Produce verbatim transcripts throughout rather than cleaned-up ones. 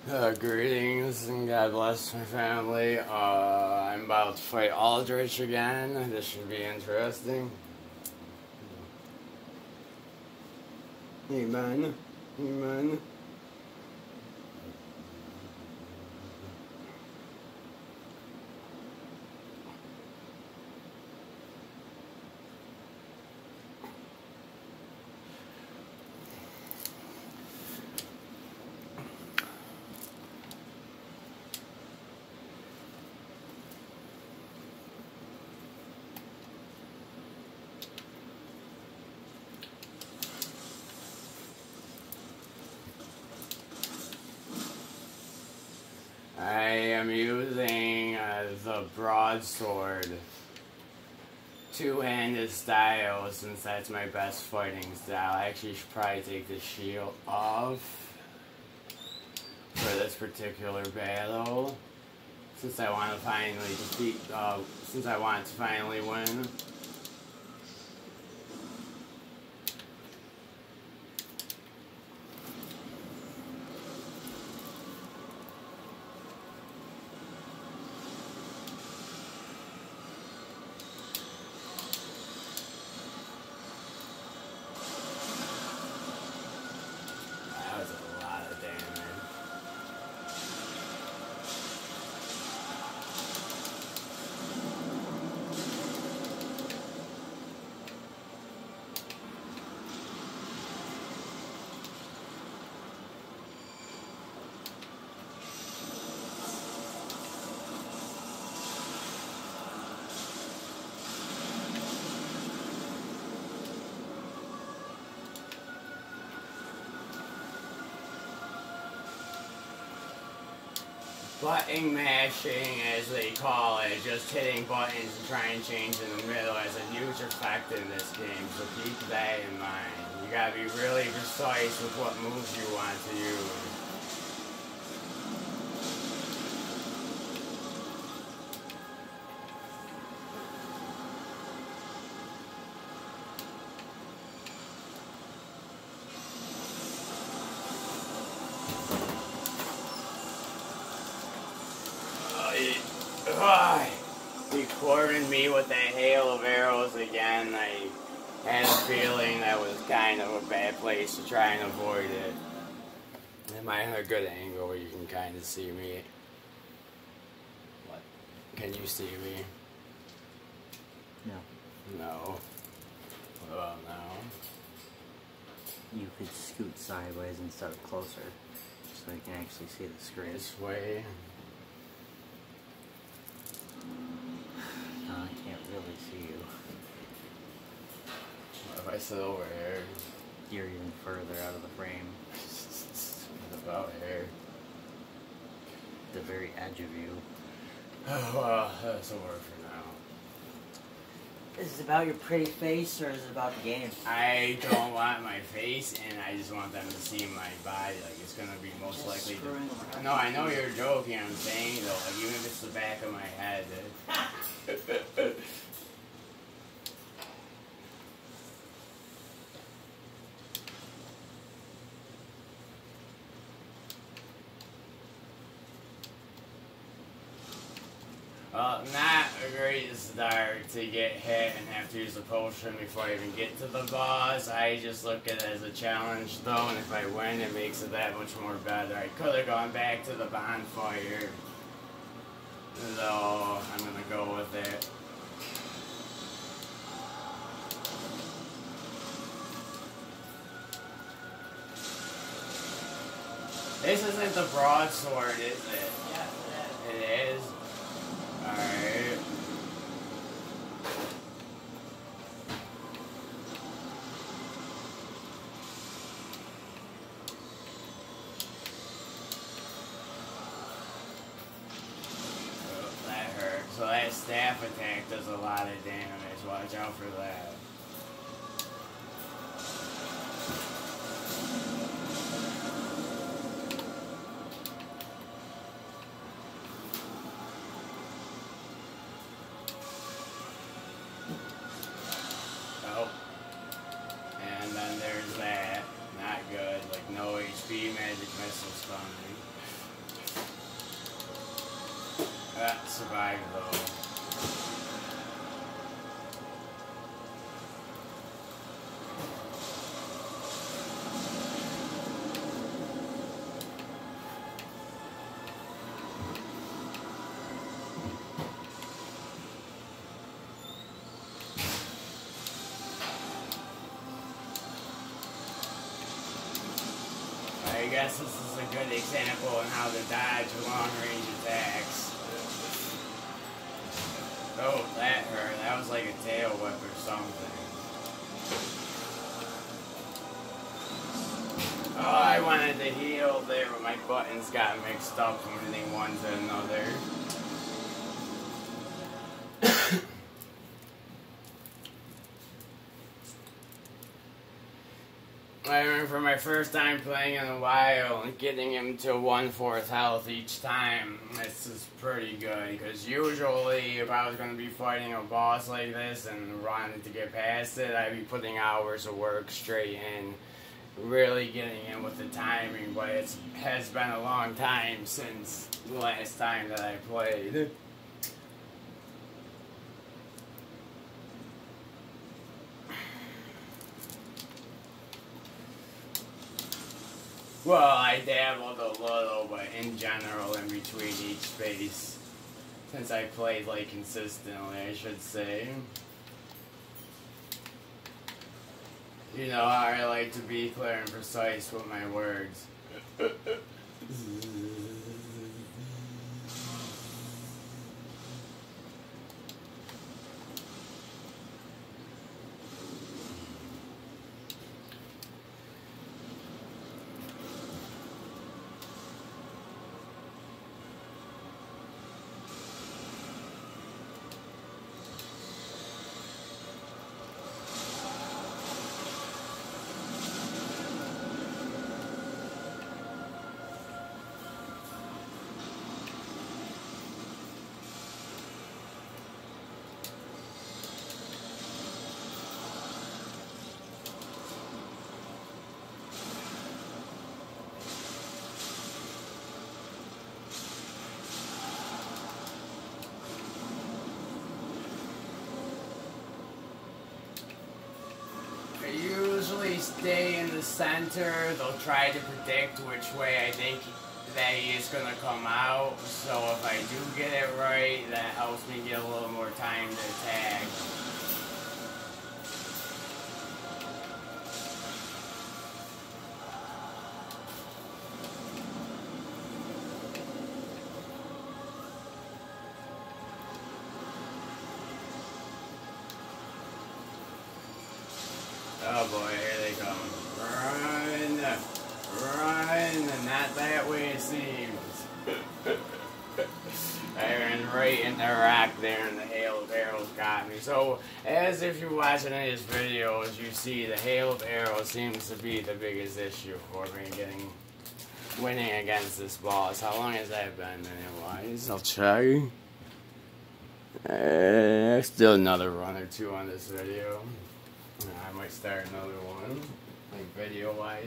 Uh, greetings and God bless my family. Uh, I'm about to fight Aldarich again. This should be interesting. Amen. Amen. I am using uh, the broadsword two-handed style since that's my best fighting style. I actually should probably take the shield off for this particular battle since I want to finally defeat, uh, since I want to finally win. Button mashing, as they call it, just hitting buttons and trying to change in the middle, has a huge effect in this game, so keep that in mind. You gotta be really precise with what moves you want to use. He cornered me with that hail of arrows again. I had a feeling that was kind of a bad place to try and avoid it. Am I at a good angle where you can kind of see me? What? Can you see me? No. No. What about now? You could scoot sideways instead of closer, so you can actually see the screen. This way. No, I can't really see you. What if I sit over here? You're even further out of the frame. What about here? The very edge of you. Oh, well, that's a word for now. Is it about your pretty face, or is it about the game? I don't want my face, and I just want them to see my body. Like, it's gonna be most Just likely. screwing To... around. No, I know you're joking. I'm saying though, like, even if it's the back of my head. It... Well, not a great start to get hit and have to use a potion before I even get to the boss. I just look at it as a challenge though, and if I win, it makes it that much more better. I could have gone back to the bonfire, so I'm gonna go with it. This isn't the broadsword, is it? Yes, it is. It is? Alright. Oh, that hurt. So that staff attack does a lot of damage. Watch out for that. That survived though. I guess this is a good example on how to dodge long-range attacks. Oh, that hurt. That was like a tail whip or something. Oh, I wanted to heal there, but my buttons got mixed up from hitting one to another. I remember for my first time playing in a while and getting him to one-fourth health each time. This is pretty good, because usually if I was going to be fighting a boss like this and wanted to get past it, I'd be putting hours of work straight in, really getting in with the timing, but it has been a long time since the last time that I played. Well, I dabbled a little, but in general, in between each space, since I played, like, consistently, I should say. You know how I like to be clear and precise with my words. I usually stay in the center. They'll try to predict which way I think that he is going to come out. So if I do get it right, that helps me get a little more time to attack. Oh boy, here they come. Run! Run! Not that way it seems. I ran right in the rock there and the hail of arrows got me. So, as if you're watching his videos, you see the hail of arrows seems to be the biggest issue for me getting, winning against this boss. How long has that been anyways? I'll try. Uh, still another run or two on this video. I might start another one, like video-wise.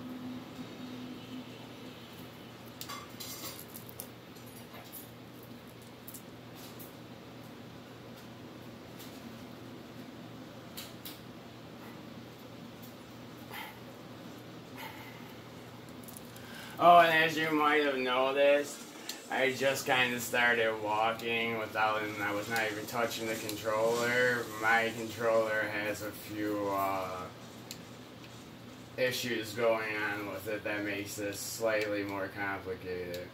Oh, and as you might have noticed, I just kind of started walking without, and I was not even touching the controller. My controller has a few uh, issues going on with it that makes this slightly more complicated.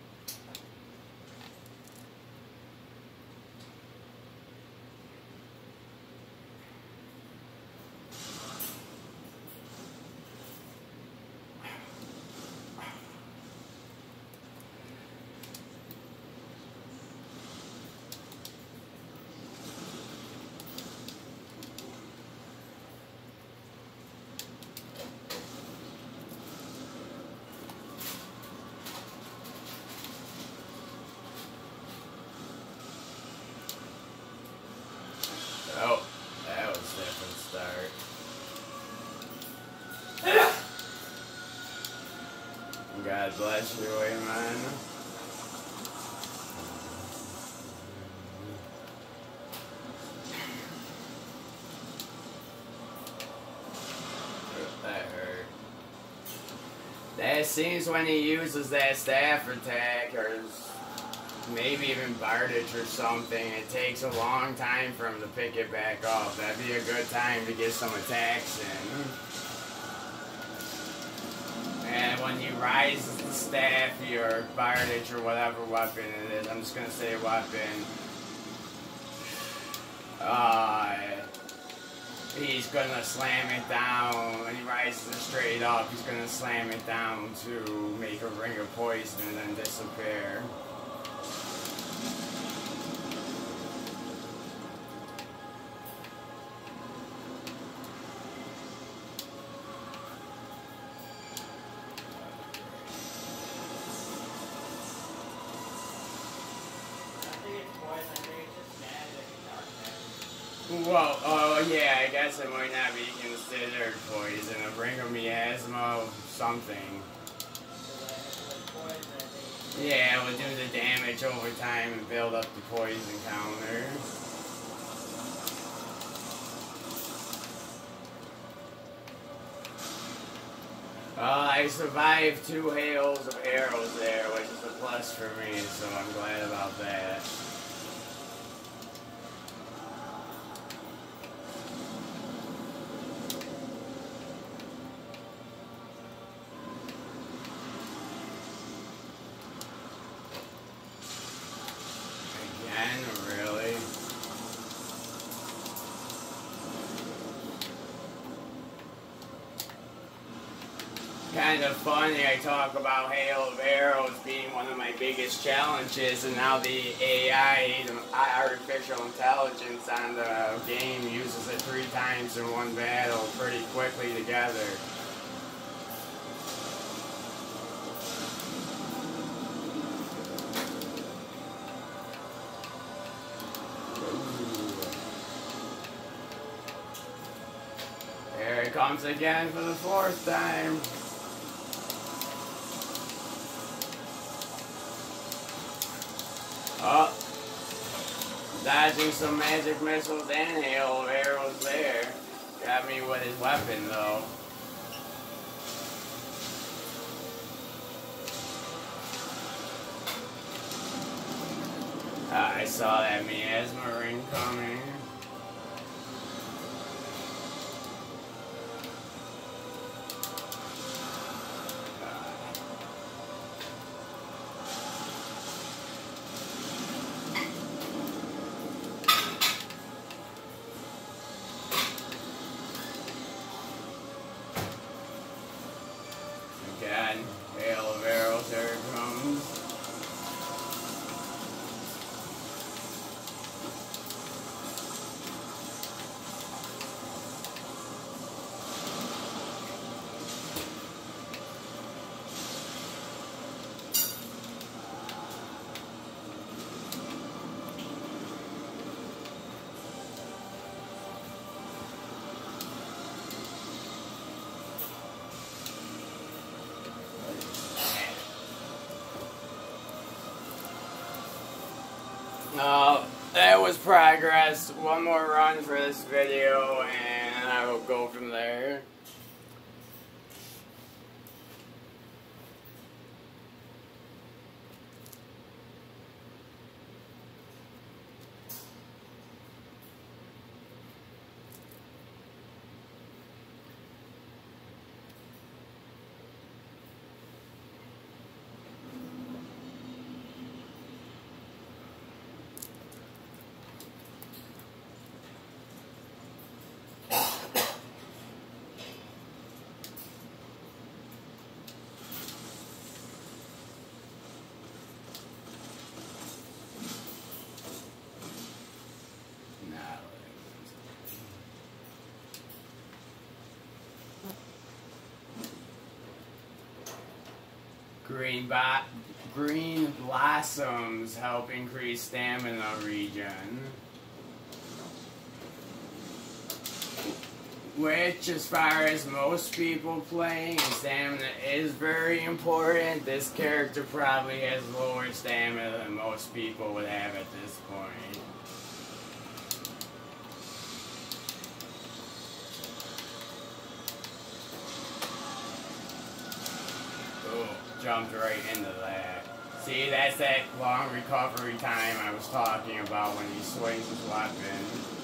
Oh, that was a different start. God bless you, amen. That seems when he uses that staff attack, or maybe even Aldarich or something, it takes a long time for him to pick it back up. That'd be a good time to get some attacks in. And when he rises the staff, or Aldarich, or whatever weapon it is, I'm just gonna say weapon, uh, he's gonna slam it down. When he rises it straight up, he's gonna slam it down to make a ring of poison and then disappear. Well, oh yeah, I guess it might not be considered poison. A ring of miasma, something. Yeah, it would do the damage over time and build up the poison counter. Well, I survived two hails of arrows there, which is a plus for me, so I'm glad about that. Kind of funny, I talk about Hail of Arrows being one of my biggest challenges, and now the A I, the artificial intelligence on the game, uses it three times in one battle pretty quickly together. There it comes again for the fourth time. Oh, dodging some magic missiles and hail of arrows there. Got me with his weapon though. Uh, I saw that miasma ring coming. God, hail of arrows, there it comes. Uh, that was progress. One more run for this video, and I will go from there. Green, bo green blossoms help increase stamina regen. Which, as far as most people playing, stamina is very important. This character probably has lower stamina than most people would have at this point. jumped right into that. See, that's that long recovery time I was talking about when he swings his weapon.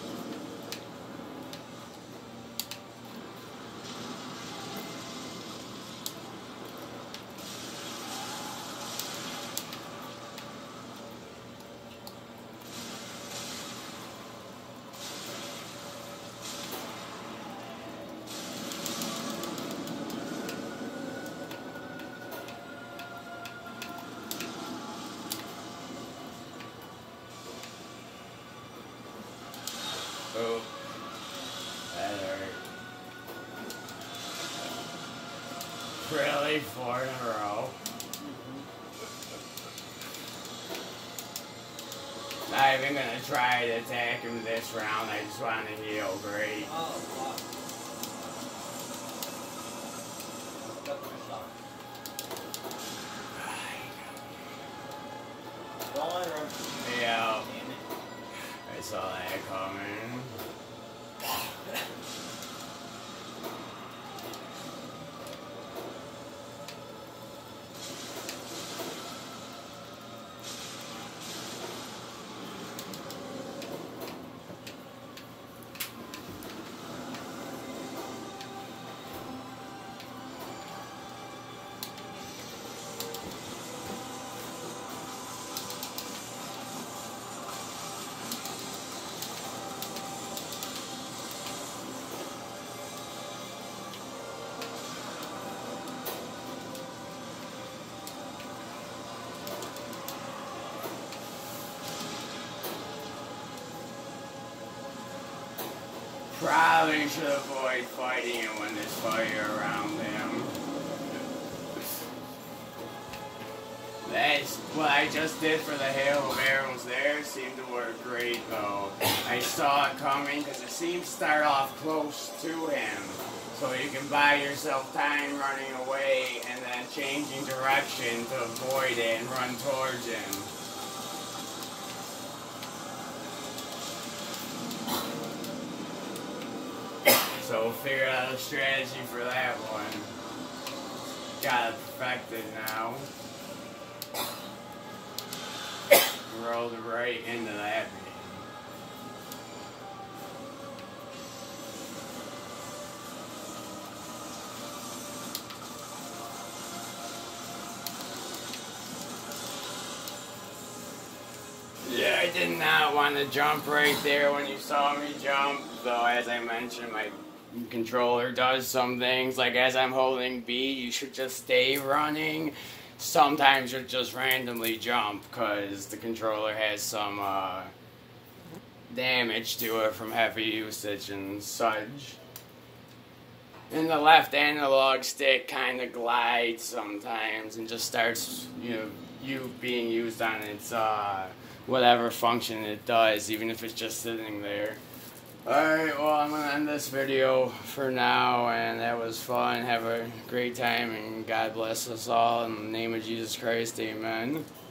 Oh, that hurt. Really? Four in a row? Not even gonna try to attack him this round, I just want to heal. Great. Oh, fuck. Got the shot. Don't let her. Yeah. Damn it. I saw that coming. Probably should avoid fighting him when there's fire around him. That's what I just did for the hail of arrows there. Seemed to work great though. I saw it coming because it seemed to start off close to him. So you can buy yourself time running away and then changing direction to avoid it and run towards him. So we'll figure out a strategy for that one. Got it perfected now. Rolled right into that beam. Yeah, I did not want to jump right there when you saw me jump. Though, as I mentioned, my controller does some things. Like as I'm holding B, you should just stay running. Sometimes you'll just randomly jump because the controller has some uh, damage to it from heavy usage and such. And the left analog stick kind of glides sometimes and just starts, you know, you being used on its uh, whatever function it does, even if it's just sitting there. Alright, well, I'm going to end this video for now, and that was fun. Have a great time, and God bless us all. In the name of Jesus Christ, amen.